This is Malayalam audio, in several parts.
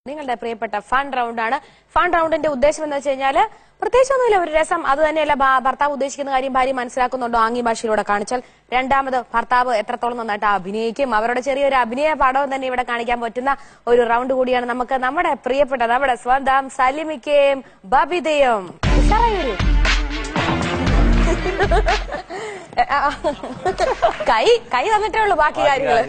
നിങ്ങളുടെ പ്രിയപ്പെട്ട ഫൺ റൗണ്ട് ആണ്. ഫൺ റൗണ്ടിന്റെ ഉദ്ദേശം എന്ന് വെച്ച് കഴിഞ്ഞാൽ പ്രത്യേകിച്ചൊന്നുമില്ല, ഒരു രസം. അത് തന്നെയല്ല, ഭർത്താവ് ഉദ്ദേശിക്കുന്ന കാര്യം ഭാര്യ മനസ്സിലാക്കുന്നുണ്ടോ ആംഗ്യ ഭാഷയിലൂടെ കാണിച്ചാൽ. രണ്ടാമത്, ഭർത്താവ് എത്രത്തോളം നന്നായിട്ട് അഭിനയിക്കും, അവരുടെ ചെറിയൊരു അഭിനയ പാഠവും തന്നെ ഇവിടെ കാണിക്കാൻ പറ്റുന്ന ഒരു റൗണ്ട് കൂടിയാണ്. നമുക്ക് നമ്മുടെ പ്രിയപ്പെട്ട നമ്മുടെ സ്വന്തം സലിമിക്കയും ബബിതയും കൈ തന്നിട്ടേ ഉള്ളൂ ബാക്കി കാര്യങ്ങൾ.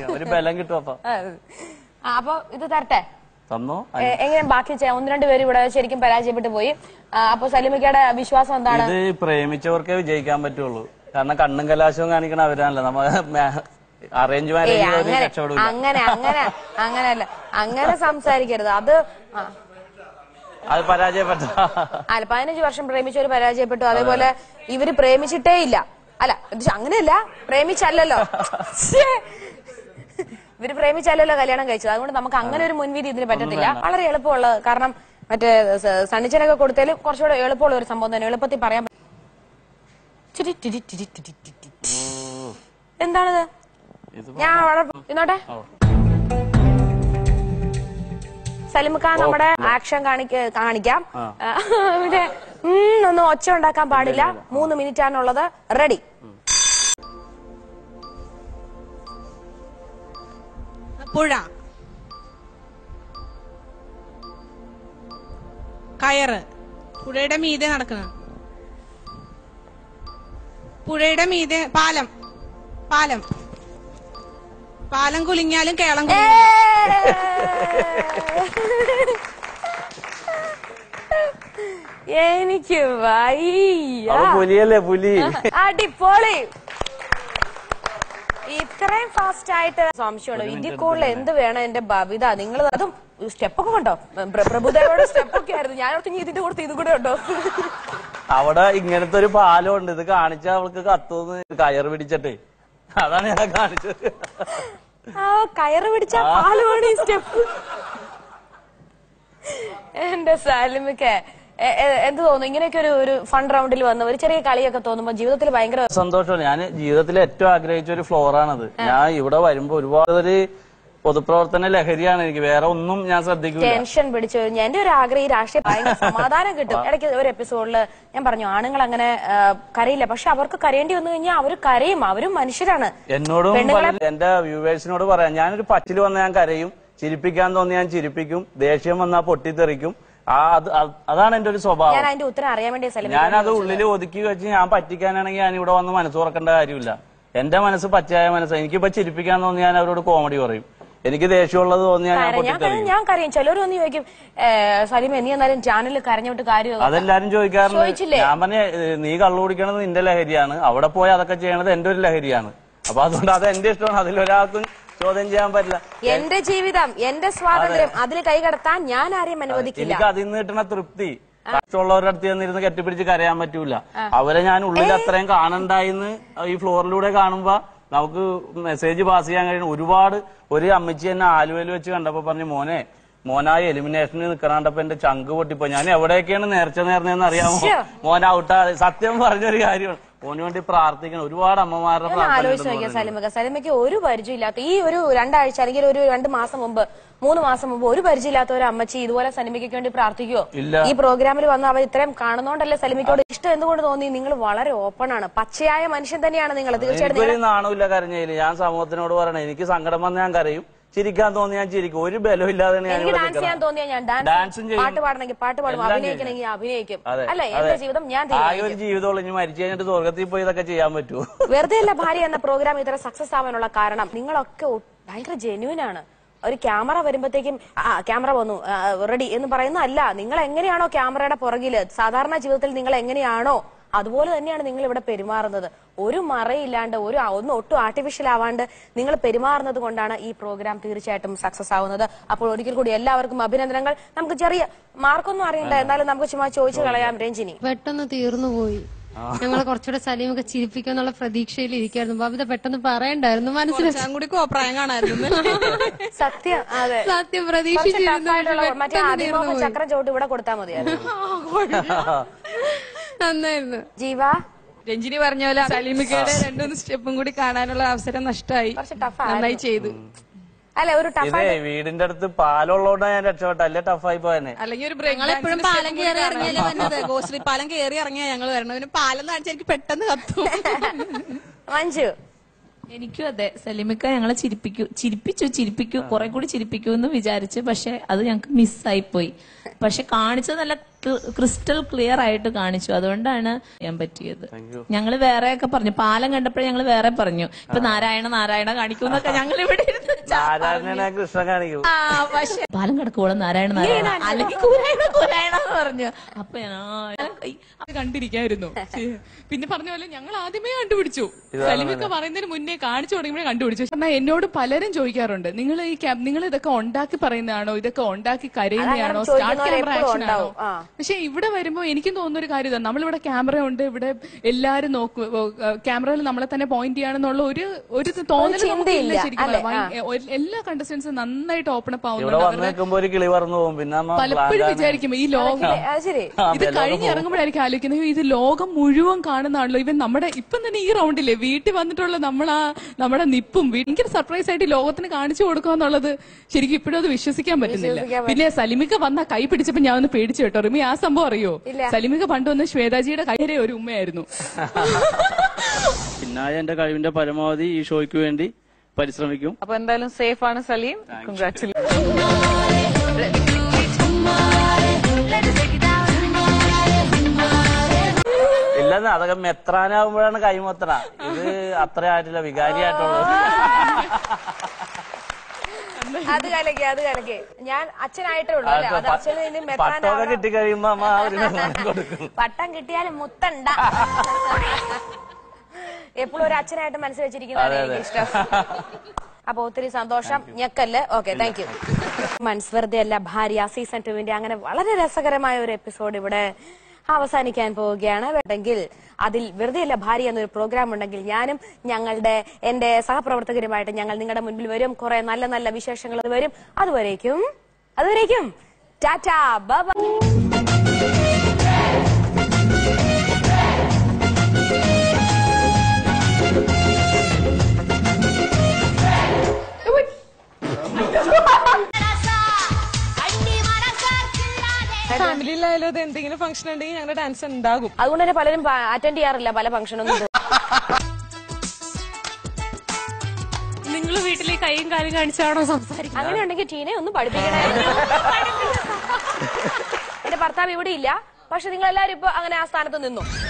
അപ്പൊ ഇത് തരട്ടെ, എങ്ങനെ ബാക്കി ഒന്ന് രണ്ട് പേര് ഇവിടെ ശരിക്കും പരാജയപ്പെട്ടു പോയി. അപ്പൊ സലിമിക്കയുടെ വിശ്വാസം എന്താണ്? ഇത് പ്രേമിച്ചവർക്കേ വിജയിക്കാൻ പറ്റുള്ളൂ. കാരണം കണ്ണും കലാശവും കാണിക്കണ അവരാണല്ലോ. നമ്മ അറേഞ്ച് മാരേജ് അങ്ങനെയല്ല, അങ്ങനെ സംസാരിക്കരുത്. അത് പരാജയപ്പെട്ട അല്ല, 15 വർഷം പ്രേമിച്ചവര് പരാജയപ്പെട്ടു. അതേപോലെ ഇവര് പ്രേമിച്ചിട്ടേ ഇല്ല. അല്ല, അങ്ങനെയല്ല, പ്രേമിച്ചല്ലോ, ഇവര് പ്രേമിച്ചല്ലോ കല്യാണം കഴിച്ചത്. അതുകൊണ്ട് നമുക്ക് അങ്ങനെ ഒരു മുൻവിധി ഇതിന് പറ്റത്തില്ല. വളരെ എളുപ്പമുള്ളത്, കാരണം മറ്റേ സണ്ണിച്ചനൊക്കെ കൊടുത്താലും കുറച്ചുകൂടെ എളുപ്പമുള്ള ഒരു സംഭവം തന്നെ, എളുപ്പത്തിൽ പറയാൻ പറ്റും. എന്താണിത്? ഞാൻ ഇന്നോട്ടെ സലിമിക്ക, നമ്മുടെ ആക്ഷൻ കാണിക്കാം. പിന്നെ ഒന്നും ഒച്ച ഉണ്ടാക്കാൻ പാടില്ല. 3 മിനിറ്റ് ആണുള്ളത്. റെഡി? പുഴ, കയറ്, പുഴയുടെ മീതെ നടക്കണ, പുഴയുടെ മീതെ പാലം, പാലം, പാലം കുലുങ്ങിയാലും കേളം എനിക്ക് വയ്യ. പുലിയല്ലേ പുലി. അടിപൊളി. ഇത്രയും ഫാസ്റ്റ് ആയിട്ട് സംശയമുള്ളൂ. ഇതിൽ കൂടുതൽ എന്ത് വേണം എന്റെ ബബിത? നിങ്ങൾ അതും സ്റ്റെപ്പൊക്കെ കണ്ടോ? പ്രഭുദേവയുടെ സ്റ്റെപ്പൊക്കെ ആയിരുന്നു. ഞാനോർത്ത് ഇതിന്റെ കൂടെ ഇത് കൂടെ ഉണ്ടോ? അവിടെ ഇങ്ങനത്തെ ഒരു പാലം ഉണ്ട്. ഇത് കാണിച്ചാ അവൾക്ക് കത്തുന്ന് കയറ് പിടിച്ചിട്ട്. അതാണ് ഞാൻ കാണിച്ചത്. ആ കയറ് പിടിച്ച പാലമാണ് ഈ സ്റ്റെപ്പ്. എന്റെ സാലിമിക്ക് എന്ത് തോന്നുന്നു ഇങ്ങനെയൊക്കെ ഒരു ഫൺ റൗണ്ടിൽ വന്ന ഒരു ചെറിയ കളിയൊക്കെ തോന്നുമ്പോ ജീവിതത്തിൽ ഭയങ്കര സന്തോഷമാണ്. ഞാൻ ജീവിതത്തിൽ ഏറ്റവും ആഗ്രഹിച്ച ഒരു ഫ്ലോറാണത്. ഞാൻ ഇവിടെ വരുമ്പോ ഒരുപാട് ഒരു പൊതുപ്രവർത്തന ലഹരിയാണ് എനിക്ക്. വേറെ ഒന്നും ഞാൻ ശ്രദ്ധിക്കില്ല. ടെൻഷൻ പിടിച്ചു. എന്റെ ഒരു ആഗ്രഹം ഈ രാഷ്ട്രീയ ഭയങ്കര സമാധാനം കിട്ടും. ഇടയ്ക്ക് ഒരു എപ്പിസോഡില് ഞാൻ പറഞ്ഞു ആണുങ്ങൾ അങ്ങനെ കരയില്ല, പക്ഷെ അവർക്ക് കരയേണ്ടി വന്നു കഴിഞ്ഞാൽ അവർ കരയും. അവരും മനുഷ്യരാണ്. എന്നോടും എന്റെ വ്യൂവേഴ്സിനോട് പറയാം, ഞാനൊരു പറ്റിൽ വന്ന ഞാൻ കരയും, ചിരിപ്പിക്കാൻ തോന്നി ഞാൻ ചിരിപ്പിക്കും, ദേഷ്യം വന്നാൽ പൊട്ടിത്തെറിക്കും. അതാണ് എന്റെ ഒരു സ്വഭാവം. ഞാൻ അതിന്റെ ഉത്തരം അറിയാൻ വേണ്ടി ഞാനത് ഉള്ളിൽ ഒതുക്കി വെച്ച് ഞാൻ പറ്റിക്കാനാണെങ്കിൽ ഞാൻ ഇവിടെ വന്ന് മനസ്സ് തുറക്കേണ്ട കാര്യമില്ല. എന്റെ മനസ്സ് പച്ചയായ മനസ്സാണ്. എനിക്കിപ്പോ ചിരിപ്പിക്കാൻ തോന്നി ഞാൻ അവരോട് കോമഡി പറയും. എനിക്ക് ദേഷ്യമുള്ളത് തോന്നിയാൽ ഞാൻ കരയും. ചിലർ വന്ന് ചോദിക്കും, സലിമ നീ എന്നാലും ചാനലിൽ കരഞ്ഞോട്ട് കാര്യം. അതെല്ലാരും ചോദിക്കാറുണ്ട്. ഞാൻ പറഞ്ഞ നീ കള്ളു കുടിക്കണത് നിന്റെ ലഹരിയാണ്, അവിടെ പോയി അതൊക്കെ ചെയ്യണത് എന്റെ ഒരു ലഹരിയാണ്. അപ്പൊ അതുകൊണ്ട് അത് എന്റെ ഇഷ്ടമാണ്. അതിലൊരാൾക്കും ചോദ്യം ചെയ്യാൻ പറ്റില്ല. എന്റെ ജീവിതം, എന്റെ സ്വാതന്ത്ര്യം, അതിൽ കൈകടത്താൻ ഞാൻ ആരെയും അനുവദിക്കില്ല. എനിക്ക് അതിൽ നിന്ന് കിട്ടുന്ന തൃപ്തി മറ്റുള്ളവരുടെ അടുത്ത് ചെന്നിരുന്ന് കെട്ടിപ്പിടിച്ച് കരയാൻ പറ്റൂല. അവരെ ഞാൻ ഉള്ളിൽ അത്രയും കാണണ്ടായിന്ന് ഈ ഫ്ലോറിലൂടെ കാണുമ്പോ നമുക്ക് മെസ്സേജ് പാസ് ചെയ്യാൻ കഴിയുന്ന ഒരുപാട്. ഒരു അമ്മച്ചി എന്നെ ആലുവയിൽ വെച്ച് കണ്ടപ്പോ പറഞ്ഞു, മോനായി എലിമിനേഷനിൽ നിൽക്കണണ്ടപ്പോ എന്റെ ചങ്ക് പൊട്ടിപ്പോ. ഞാൻ എവിടെയൊക്കെയാണ് നേർന്നെന്ന് അറിയാമോ? മോൻ ഔട്ടാ. സത്യം പറഞ്ഞൊരു കാര്യമാണ്. മോന് വേണ്ടി പ്രാർത്ഥിക്കണം. ഒരുപാട് അമ്മമാരുടെ ആലോചിച്ച് നോക്കിയാൽ സലിമയ്ക്ക് ഒരു പരിചയമില്ലാത്ത ഈ ഒരു 2 ആഴ്ച അല്ലെങ്കിൽ ഒരു 2 മാസം മുമ്പ് 3 മാസം മുമ്പ് ഒരു പരിചയമില്ലാത്ത ഒരു അമ്മച്ചി ഇതുപോലെ സലിമയ്ക്ക് വേണ്ടി പ്രാർത്ഥിക്കുവോ? ഈ പ്രോഗ്രാമിൽ വന്ന് അവർ ഇത്രയും കാണുന്നോണ്ടല്ലേ സലിമയ്ക്കോട് ഇഷ്ടം എന്തുകൊണ്ട് തോന്നി? നിങ്ങൾ വളരെ ഓപ്പൺ ആണ്, പച്ചയായ മനുഷ്യൻ തന്നെയാണ് നിങ്ങൾ. തീർച്ചയായിട്ടും നാണമില്ല കരഞ്ഞതിൽ. ഞാൻ സമൂഹത്തിനോട് പറയണേ, എനിക്ക് സങ്കടം വന്ന് ഞാൻ കരയും, ചിരിക്കാൻ തോന്നി ഞാൻ ചിരിക്കും. ഒരു ബലമില്ലാതെ ഡാൻസ് ചെയ്യാൻ തോന്നിയാ ഞാൻ ഡാൻസ്, പാട്ട് പാടണമെങ്കിൽ പാട്ട് പാടും, അഭിനയിക്കണമെങ്കിൽ അഭിനയിക്കും. അല്ല, എന്റെ ജീവിതം ഞാൻ ഒരു ജീവിതമുള്ള ഇനി മരിച്ചു കഴിഞ്ഞിട്ട് സ്വർഗത്തിൽ പോയി ഇതൊക്കെ ചെയ്യാൻ പറ്റുമോ? വെറുതെ അല്ല ഭാര്യ എന്ന പ്രോഗ്രാം ഇത്ര സക്സസ് ആവാനുള്ള കാരണം നിങ്ങളൊക്കെ ഭയങ്കര ജെന്യൂൻ ആണ്. ഒരു ക്യാമറ വരുമ്പോഴത്തേക്കും ക്യാമറ വന്നു റെഡി എന്ന് പറയുന്ന അല്ല. നിങ്ങൾ എങ്ങനെയാണോ ക്യാമറയുടെ പുറകില് സാധാരണ ജീവിതത്തിൽ നിങ്ങൾ എങ്ങനെയാണോ അതുപോലെ തന്നെയാണ് നിങ്ങൾ ഇവിടെ പെരുമാറുന്നത്. ഒരു മറയില്ലാണ്ട് ഒട്ടും ആർട്ടിഫിഷ്യൽ ആവാണ്ട് നിങ്ങൾ പെരുമാറുന്നത് കൊണ്ടാണ് ഈ പ്രോഗ്രാം തീർച്ചയായിട്ടും സക്സസ് ആവുന്നത്. അപ്പോൾ ഒരിക്കൽ കൂടി എല്ലാവർക്കും അഭിനന്ദനങ്ങൾ. നമുക്ക് ചെറിയ മാർക്കൊന്നും അറിയണ്ട, എന്നാലും നമുക്ക് ചുമ്മാ ചോദിച്ചു കളയാം. രഞ്ജിനി, പെട്ടെന്ന് തീർന്നുപോയി. ഞങ്ങൾ കുറച്ചുകൂടെ സലീമൊക്കെ ചിരിപ്പിക്കുന്നുള്ള പ്രതീക്ഷയിൽ ഇരിക്കായിരുന്നു. ബബിത പെട്ടെന്ന് പറയണ്ടായിരുന്നു, മനസ്സിലാക്കാൻ കൂടി കോപ്രായം കാണായിരുന്നു. സത്യം, അതെ സത്യം പ്രതീക്ഷിച്ചിരുന്നു. മറ്റേ ചക്രം ചോട്ട് ഇവിടെ കൊടുത്താൽ മതിയായിരുന്നു. നന്നായിരുന്നു. ജീവ, രഞ്ജിനി പറഞ്ഞ പോലെ സലീമിക്കയുടെ 2-3 സ്റ്റെപ്പും കൂടി കാണാനുള്ള അവസരം നഷ്ടമായി. നന്നായി ചെയ്തു. അല്ല ഒരു ഇതേ വീടിന്റെ അടുത്ത് പാലമുള്ളതുകൊണ്ടാണ് ഞാൻ രക്ഷപ്പെട്ട, അല്ലേ ടഫായി പോയനെ. അല്ലെങ്കിൽ ഒരു എപ്പോഴും പാലം കയറി ഇറങ്ങിയാലേ വന്നത്. ഗോശ്രീ പാലം കയറി ഇറങ്ങിയാ ഞങ്ങൾ വരണം. പിന്നെ പാലം കാണിച്ചാൽ എനിക്ക് പെട്ടെന്ന് കത്തും. മഞ്ജു. എനിക്കും അതെ, സലിമിക്ക ഞങ്ങളെ ചിരിപ്പിച്ചു കുറെ കൂടി ചിരിപ്പിക്കൂ എന്ന് വിചാരിച്ചു. പക്ഷെ അത് ഞങ്ങൾക്ക് മിസ്സായി പോയി. പക്ഷെ കാണിച്ചത് നല്ല ക്രിസ്റ്റൽ ക്ലിയർ ആയിട്ട് കാണിച്ചു. അതുകൊണ്ടാണ് ചെയ്യാൻ പറ്റിയത്. ഞങ്ങള് വേറെയൊക്കെ പറഞ്ഞു, പാലം കണ്ടപ്പോഴേ ഞങ്ങള് വേറെ പറഞ്ഞു. ഇപ്പൊ നാരായണ കാണിക്കുന്നൊക്കെ ഞങ്ങൾ ഇവിടെ കൃഷ്ണ കാണിക്കും. പക്ഷെ പാലം കിടക്കുവോളം നാരായണ അല്ലെങ്കിൽ കൂരായണ എന്ന് പറഞ്ഞു. അപ്പൊ കണ്ടിരിക്കായിരുന്നു. പിന്നെ പറഞ്ഞ പോലെ ഞങ്ങൾ ആദ്യമേ കണ്ടുപിടിച്ചു. സലിമൊക്കെ പറയുന്നതിന് മുന്നേ കാണിച്ചു തുടങ്ങിയപ്പോഴേ കണ്ടുപിടിച്ചു. എന്നാൽ എന്നോട് പലരും ചോദിക്കാറുണ്ട്, നിങ്ങൾ ഇതൊക്കെ ഉണ്ടാക്കി പറയുന്നതാണോ, ഇതൊക്കെ ഉണ്ടാക്കി കരയുന്നതാണോ, സ്റ്റാർട്ട് ക്യാമറ ആക്ഷൻ ആണോ? പക്ഷെ ഇവിടെ വരുമ്പോ എനിക്കും തോന്നുന്ന ഒരു കാര്യം, നമ്മളിവിടെ ക്യാമറ ഉണ്ട്, ഇവിടെ എല്ലാരും നോക്കും, ക്യാമറയിൽ നമ്മളെ തന്നെ പോയിന്റ് ചെയ്യാണെന്നുള്ള ഒരു തോന്നൽ നമുക്കില്ല. ശരിക്കും എല്ലാ കണ്ടസ്റ്റൻസും നന്നായിട്ട് ഓപ്പൺ അപ്പ് ആവുന്നുണ്ട്. പലപ്പോഴും വിചാരിക്കും ഈ ലോകം ഇത് കഴിഞ്ഞിറങ്ങുമ്പോഴായിരിക്കും ആലോചിക്കുന്നത്, ഇത് ലോകം മുഴുവൻ കാണുന്നതാണല്ലോ. ഇവൻ ഇപ്പം തന്നെ ഈ റൗണ്ടില്ലേ വീട്ടിൽ വന്നിട്ടുള്ള നമ്മുടെ നിപ്പും ഭയങ്കര സർപ്രൈസ് ആയിട്ട് ലോകത്തിന് കാണിച്ചു കൊടുക്കുക എന്നുള്ളത് ശരിക്കും ഇപ്പോഴും അത് വിശ്വസിക്കാൻ പറ്റുന്നില്ല. പിന്നെ സലിമിക്ക വന്ന കൈ പിടിച്ചപ്പോ ഞാൻ ഒന്ന് പേടിച്ചു കേട്ടോ. റിമി ആ സംഭവം അറിയോ? സലിമിക്ക പണ്ട് വന്ന് ശ്വേതാജിയുടെ കൈരെ ഒരു ഉമ്മയായിരുന്നു. പിന്നെ എന്റെ കഴിവിന്റെ പരമാവധി ഈ ഷോയ്ക്ക് വേണ്ടി പരിശ്രമിക്കും. അപ്പൊ എന്തായാലും സേഫ് ആണ് സലീം. കൺഗ്രാറ്റുലേഷൻ. ഇല്ലെന്ന് അതൊക്കെ മെത്രാനാവുമ്പോഴാണ് കൈമൊത്തണ. ഇത് അത്ര ആയിട്ടില്ല, വികാരിയായിട്ടുള്ളത്. അത് കലക്കെ ഞാൻ അച്ഛനായിട്ടേ ഉള്ളൂ. പട്ടമൊക്കെ കിട്ടിക്കഴിയുമ്പോ അമ്മ കൊടുക്കും. പട്ടം കിട്ടിയാലും മുത്തണ്ട. എപ്പോഴും ഒരു അച്ഛനായിട്ട് മനസ്സിൽ വെച്ചിരിക്കുന്നതാണ് എനിക്ക് ഇഷ്ടം. അപ്പൊ ഒത്തിരി സന്തോഷം. ഞെക്കല്ല്. Okay, thank you. മനസ്സ് വെറുതെ അല്ല ഭാര്യ സീസൺ 2 അങ്ങനെ വളരെ രസകരമായ ഒരു എപ്പിസോഡ് ഇവിടെ അവസാനിക്കാൻ പോവുകയാണ്. വേണ്ടെങ്കിൽ അതിൽ വെറുതെ അല്ല ഭാര്യ എന്നൊരു പ്രോഗ്രാം ഉണ്ടെങ്കിൽ ഞാനും എന്റെ സഹപ്രവർത്തകരുമായിട്ട് ഞങ്ങൾ നിങ്ങളുടെ മുൻപിൽ വരും. കുറെ നല്ല നല്ല വിശേഷങ്ങൾ വരും. അതുവരേക്കും ടാറ്റാ ബൈ. ഫാമിലിയിലായാലും അത് എന്തെങ്കിലും ഫംഗ്ഷൻ ഉണ്ടെങ്കിൽ ഞങ്ങളുടെ ഡാൻസ് ഉണ്ടാകും. അതുകൊണ്ട് തന്നെ പലരും അറ്റൻഡ് ചെയ്യാറില്ല പല ഫംഗ്ഷനൊന്നും. നിങ്ങൾ വീട്ടിലെ കൈയും കാലും കാണിച്ചാണോ സംസാരിക്കുന്നത്? അങ്ങനെ ഉണ്ടെങ്കിൽ ടീനെ ഒന്ന് പഠിപ്പിക്കണേ. എന്റെ ഭർത്താവ് ഇവിടെ ഇല്ല, പക്ഷെ നിങ്ങൾ എല്ലാവരും ഇപ്പൊ അങ്ങനെ ആ സ്ഥാനത്ത് നിന്നു.